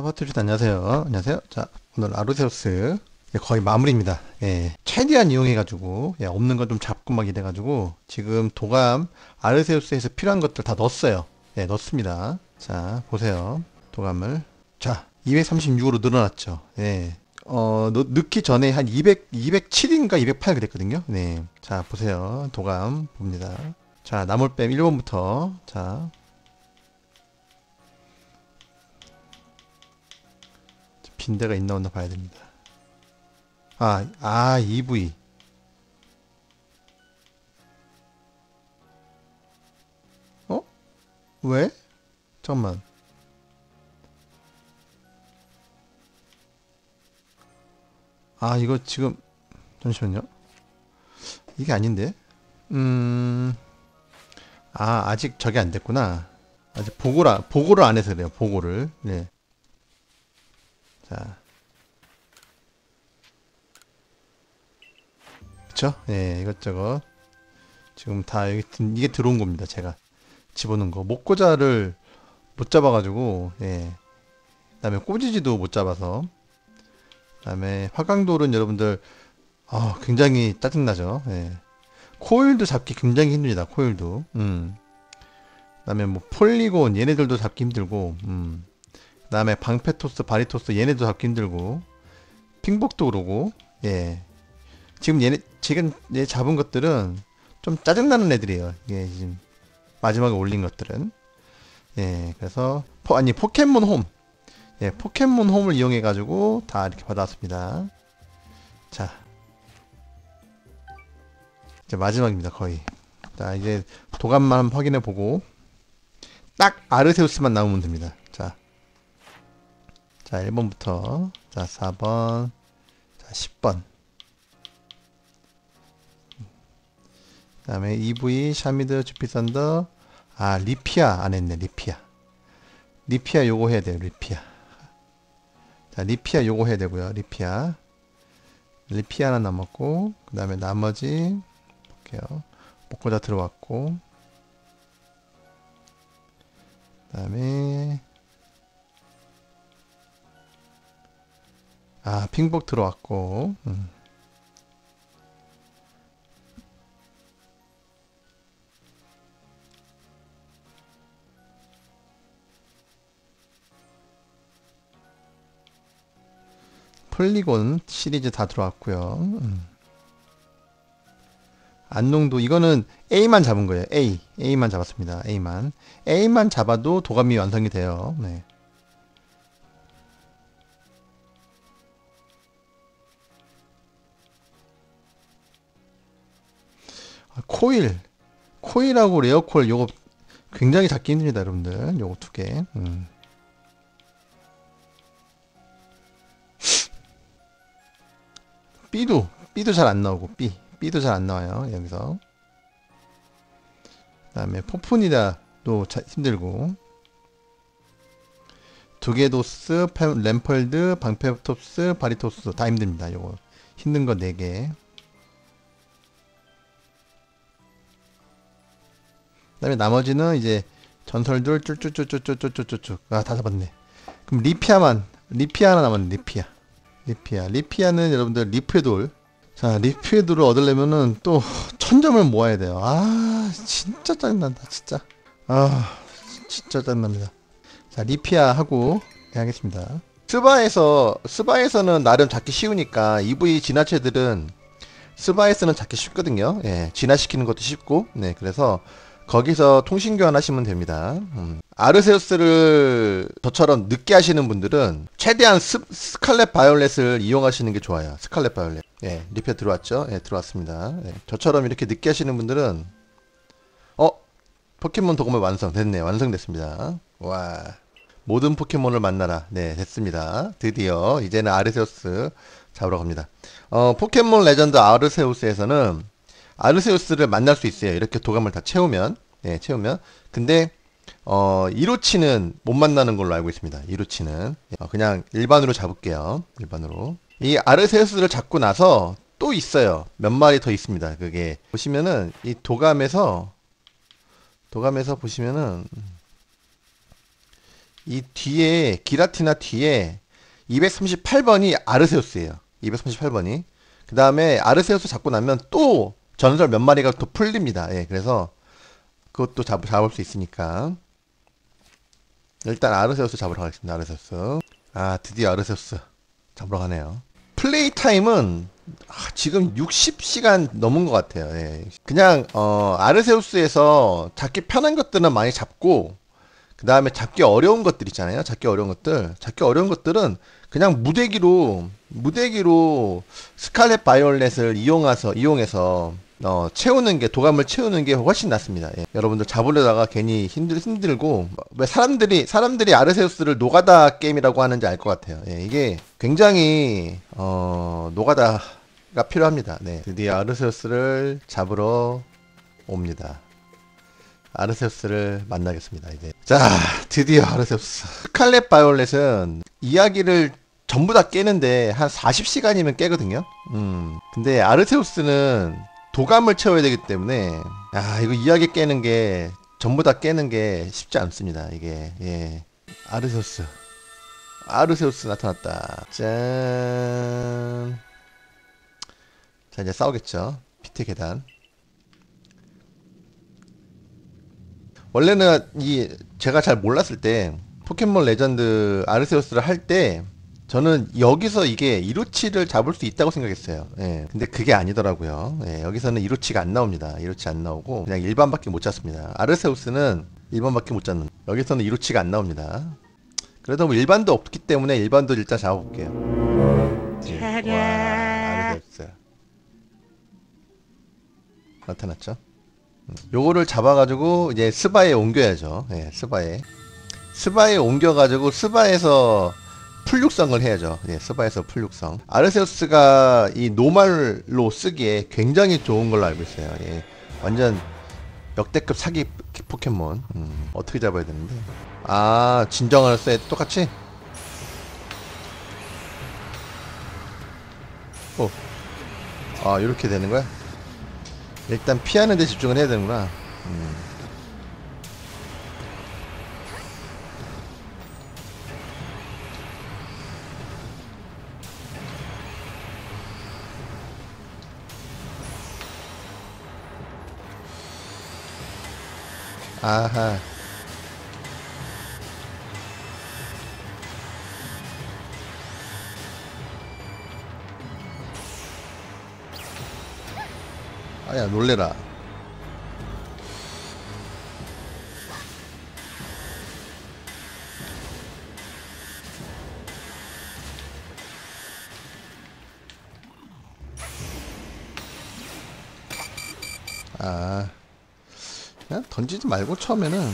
파파투리스 안녕하세요. 안녕하세요. 자, 오늘 아르세우스 거의 마무리입니다. 예, 최대한 이용해가지고 없는 건 좀 잡고 막 이래가지고 지금 도감 아르세우스에서 필요한 것들 다 넣었어요. 예, 넣습니다. 자, 보세요. 도감을 자 236으로 늘어났죠. 예. 넣기 전에 한 207인가 208 그랬거든요. 네. 자, 보세요. 도감 봅니다. 자, 나물뱀 1번부터. 자, 빈대가 있나 없나 봐야 됩니다. EV. 어? 왜? 잠깐만. 이거 지금, 잠시만요. 이게 아닌데? 아직 저게 안 됐구나. 아직 보고를 안 해서 그래요. 보고를. 네. 자. 그쵸? 예, 이것저것. 지금 다 여기, 이게 들어온 겁니다. 제가 집어넣은 거. 목고자를 못 잡아가지고, 예. 그 다음에 꼬지지도 못 잡아서. 그 다음에 화강돌은 여러분들, 굉장히 짜증나죠. 예. 코일도 잡기 굉장히 힘듭니다. 코일도. 그 다음에 뭐 폴리곤, 얘네들도 잡기 힘들고, 그 다음에 방패토스, 바리토스, 얘네도 잡기 힘들고, 핑복도 그러고, 예. 지금 얘 잡은 것들은 좀 짜증나는 애들이에요. 이게 지금 마지막에 올린 것들은. 예, 그래서, 포켓몬 홈. 예, 포켓몬 홈을 이용해가지고 다 이렇게 받아왔습니다. 자. 이제 마지막입니다, 거의. 자, 이제 도감만 확인해보고, 딱 아르세우스만 나오면 됩니다. 자. 자, 1번부터. 자, 4번. 자, 10번. 그 다음에 EV, 샤미드, 주피선더, 리피아 안 했네, 리피아. 리피아 요거 해야 돼요, 리피아. 자, 리피아 요거 해야 되고요, 리피아. 리피아 하나 남았고, 그 다음에 나머지, 볼게요. 목고자 들어왔고, 그 다음에, 핑복 들어왔고, 폴리곤 시리즈 다 들어왔고요. 안농도 이거는 A만 잡은 거예요. A만 잡았습니다. A만 잡아도 도감이 완성이 돼요. 네. 코일하고 레어콜 요거 굉장히 잡기 힘듭니다, 여러분들. 요거 두 개. B도 잘 안 나오고 B도 잘 안 나와요, 여기서. 그 다음에 포푼이다도 힘들고, 두개도스, 램펄드, 방페토스, 바리토스 다 힘듭니다. 요거 힘든 거 4개. 그 다음에 나머지는 이제 전설들 쭈쭈쭈쭈쭈쭈쭈쭈 다 잡았네. 그럼 리피아 하나 남았네. 리피아는 여러분들 리프에돌. 자, 리프에돌을 얻으려면은 또 1000점을 모아야 돼요. 진짜 짜증난다, 진짜. 진짜 짜증납니다. 자, 리피아 하고 하겠습니다. 스바에서는 나름 잡기 쉬우니까 EV 진화체들은 스바에서는 잡기 쉽거든요. 예, 진화시키는 것도 쉽고. 네, 그래서 거기서 통신 교환하시면 됩니다. 아르세우스를 저처럼 늦게 하시는 분들은 최대한 스칼렛 바이올렛을 이용하시는 게 좋아요. 스칼렛 바이올렛. 예, 리페 들어왔죠? 예, 들어왔습니다. 예, 저처럼 이렇게 늦게 하시는 분들은 포켓몬 도금을 됐네요. 완성됐습니다. 와, 모든 포켓몬을 만나라. 네, 됐습니다. 드디어 이제는 아르세우스 잡으러 갑니다. 포켓몬 레전드 아르세우스에서는 아르세우스를 만날 수 있어요. 이렇게 도감을 다 채우면. 네, 채우면. 근데 이로치는 못 만나는 걸로 알고 있습니다. 이로치는 그냥 일반으로 잡을게요. 일반으로. 이 아르세우스를 잡고 나서 또 있어요. 몇 마리 더 있습니다. 그게 보시면은 이 도감에서 보시면은 이 뒤에 기라티나 뒤에 238번이 아르세우스예요. 238번이. 그 다음에 아르세우스 잡고 나면 또 전설 몇 마리가 또 풀립니다. 예, 그래서 그것도 잡을 수 있으니까 일단 아르세우스 잡으러 가겠습니다. 아르세우스. 아, 드디어 아르세우스 잡으러 가네요. 플레이 타임은 지금 60시간 넘은 것 같아요. 예. 그냥 아르세우스에서 잡기 편한 것들은 많이 잡고, 그 다음에 잡기 어려운 것들 있잖아요. 잡기 어려운 것들은 그냥 무대기로 스칼렛 바이올렛을 이용해서 채우는 게, 도감을 채우는 게 훨씬 낫습니다. 예. 여러분들 잡으려다가 괜히 힘들고, 왜 사람들이 아르세우스를 노가다 게임이라고 하는지 알 것 같아요. 예, 이게 굉장히, 노가다가 필요합니다. 네. 드디어 아르세우스를 잡으러 옵니다. 아르세우스를 만나겠습니다, 이제. 자, 드디어 아르세우스. 스칼렛 바이올렛은 이야기를 전부 다 깨는데 한 40시간이면 깨거든요? 근데 아르세우스는 도감을 채워야 되기 때문에, 이거 이야기 깨는 게, 전부 다 깨는 게 쉽지 않습니다, 이게. 예. 아르세우스 나타났다. 짠. 자, 이제 싸우겠죠. 피트 계단. 원래는 제가 잘 몰랐을 때, 포켓몬 레전드 아르세우스를 할 때, 저는 여기서 이게 이로치를 잡을 수 있다고 생각했어요. 예. 근데 그게 아니더라고요. 예. 여기서는 이로치가 안 나옵니다. 이로치 안 나오고 그냥 일반밖에 못 잡습니다. 아르세우스는 일반밖에 못 잡는. 여기서는 이로치가 안 나옵니다. 그래도 뭐 일반도 없기 때문에 일반도 일단 잡아볼게요. 예. 와, 아르세우스 나타났죠. 요거를 잡아가지고 이제 스바에 옮겨야죠. 예, 스바에 옮겨가지고 스바에서 풀육성을 해야죠. 예, 스바에서 풀육성. 아르세우스가 이 노말로 쓰기에 굉장히 좋은 걸로 알고 있어요. 예, 완전 역대급 사기 포켓몬. 어떻게 잡아야 되는데? 아, 진정을 써야 똑같이? 이렇게 되는 거야? 일단 피하는 데 집중을 해야 되는구나. 아하. 아야, 놀래라. 그냥 던지지 말고 처음에는.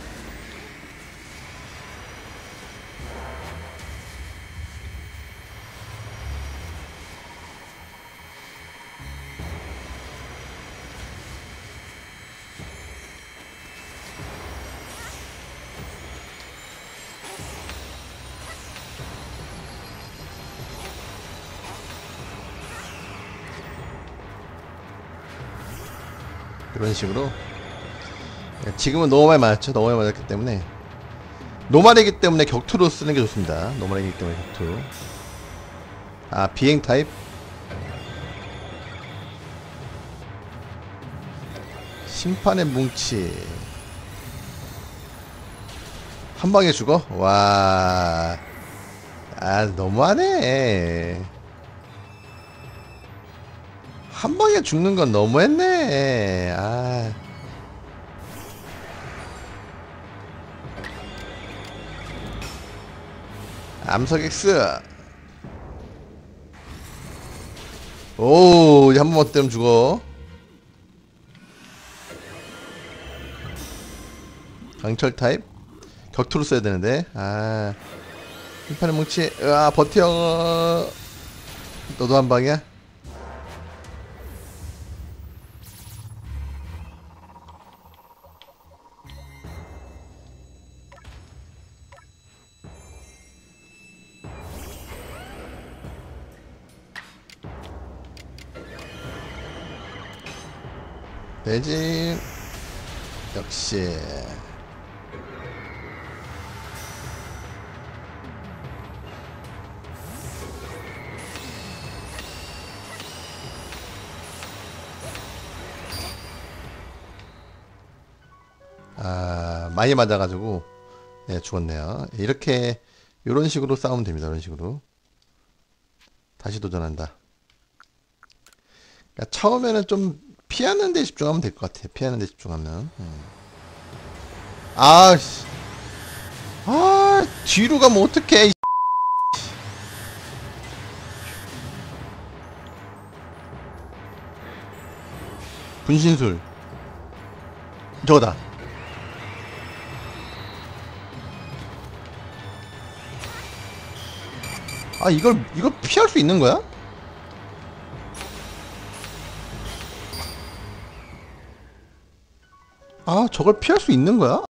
이런 식으로. 지금은 너무 많이 맞았죠. 너무 많이 맞았기 때문에. 노말이기 때문에 격투로 쓰는 게 좋습니다. 노말이기 때문에 격투. 비행 타입. 심판의 뭉치. 한 방에 죽어? 와. 너무하네. 한 방에 죽는 건 너무했네. 암석 X. 오, 이제 한 번만 때면 죽어. 강철 타입. 격투로 써야 되는데. 심판의 뭉치. 버텨. 너도 한 방이야? 대진. 역시 아, 많이 맞아가지고 예, 죽었네요. 이렇게 이런 식으로 싸우면 됩니다. 이런 식으로 다시 도전한다. 그러니까 처음에는 좀 피하는 데 집중하면 될 것 같아요. 피하는 데 집중하면. 아씨, 아 뒤로 가면 어떡해. 이 분신술 저거다. 아 이걸 피할 수 있는 거야? 아 저걸 피할 수 있는 거야?